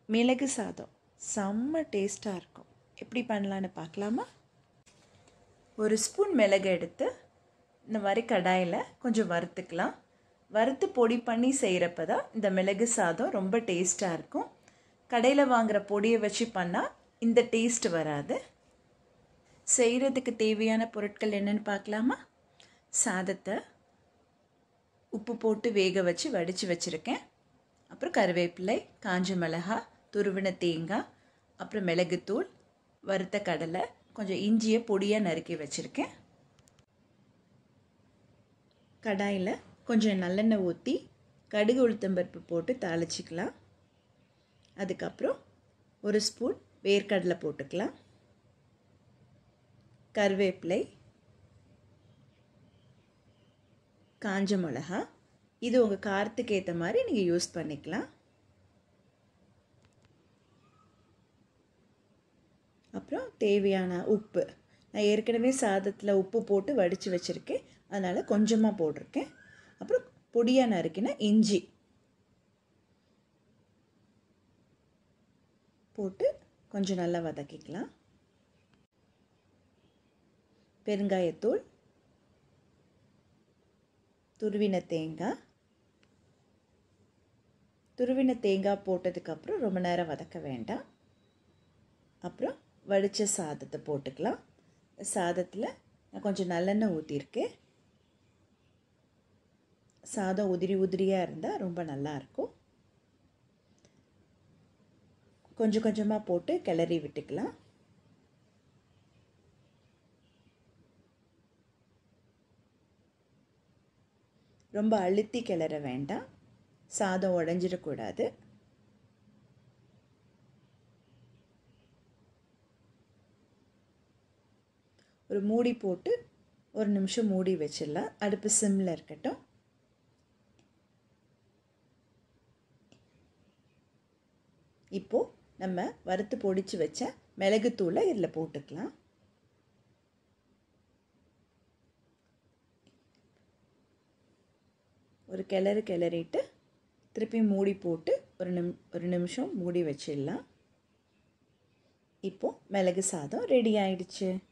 மிளகு சாதம் செம்ம டேஸ்ட்டாக இருக்கும். எப்படி பண்ணலான்னு பார்க்கலாமா? ஒரு ஸ்பூன் மிளகு எடுத்து இந்த மாதிரி கடாயில் கொஞ்சம் வறுத்துக்கலாம். வறுத்து பொடி பண்ணி செய்கிறப்ப தான் இந்த மிளகு சாதம் ரொம்ப டேஸ்ட்டாக இருக்கும். கடையில் வாங்குகிற பொடியை வச்சு பண்ணால் இந்த டேஸ்ட் வராது. செய்கிறதுக்கு தேவையான பொருட்கள் என்னென்னு பார்க்கலாமா? சாதத்தை உப்பு போட்டு வேக வச்சு வடித்து வச்சுருக்கேன். அப்புறம் கருவேப்பிலை, காஞ்ச மிளகாய், துருவின தேங்காய், அப்புறம் மிளகுத்தூள், வறுத்த கடலை, கொஞ்சம் இஞ்சியை பொடியாக நறுக்கி வச்சுருக்கேன். கடாயில் கொஞ்சம் நல்லெண்ணெய் ஊற்றி கடுகு உளுத்தம்பருப்பு போட்டு தாளிச்சிக்கலாம். அதுக்கப்புறம் ஒரு ஸ்பூன் வேர்க்கடலை போட்டுக்கலாம். கருவேப்பிலை, காஞ்ச மிளகாய், இது உங்கள் காரத்துக்கு ஏற்ற மாதிரி நீங்கள் யூஸ் பண்ணிக்கலாம். அப்புறம் தேவையான உப்பு. நான் ஏற்கனவே சாதத்தில் உப்பு போட்டு வடித்து வச்சுருக்கேன், அதனால் கொஞ்சமாக போட்டிருக்கேன். அப்புறம் பொடியாக நறுக்கின இஞ்சி போட்டு கொஞ்சம் நல்லா வதக்கிக்கலாம். பெருங்காயத்தூள், துருவின தேங்காய் போட்டதுக்கப்புறம் ரொம்ப நேரம் வதக்க வேண்டாம். அப்புறம் வடித்த சாதத்தை போட்டுக்கலாம். சாதத்தில் நான் கொஞ்சம் நல்லெண்ணெய் ஊற்றிருக்கேன். சாதம் உதிரி உதிரியாக இருந்தால் ரொம்ப நல்லாயிருக்கும். கொஞ்சம் கொஞ்சமாக போட்டு கிளறி விட்டுக்கலாம். ரொம்ப அழுத்தி கிளற வேண்டாம், சாதம் உடைஞ்சிடக்கூடாது. ஒரு மூடி போட்டு ஒரு நிமிஷம் மூடி வச்சிடலாம். அடுப்பு சிம்மில் இருக்கட்டும். இப்போது நம்ம வறுத்து பொடிச்சு வச்ச மிளகுத்தூளை இதில் போட்டுக்கலாம். ஒரு கிளறிட்டு திருப்பி மூடி போட்டு ஒரு நிமிஷம் மூடி வச்சிடலாம். இப்போது மிளகு சாதம் ரெடி ஆயிடுச்சு.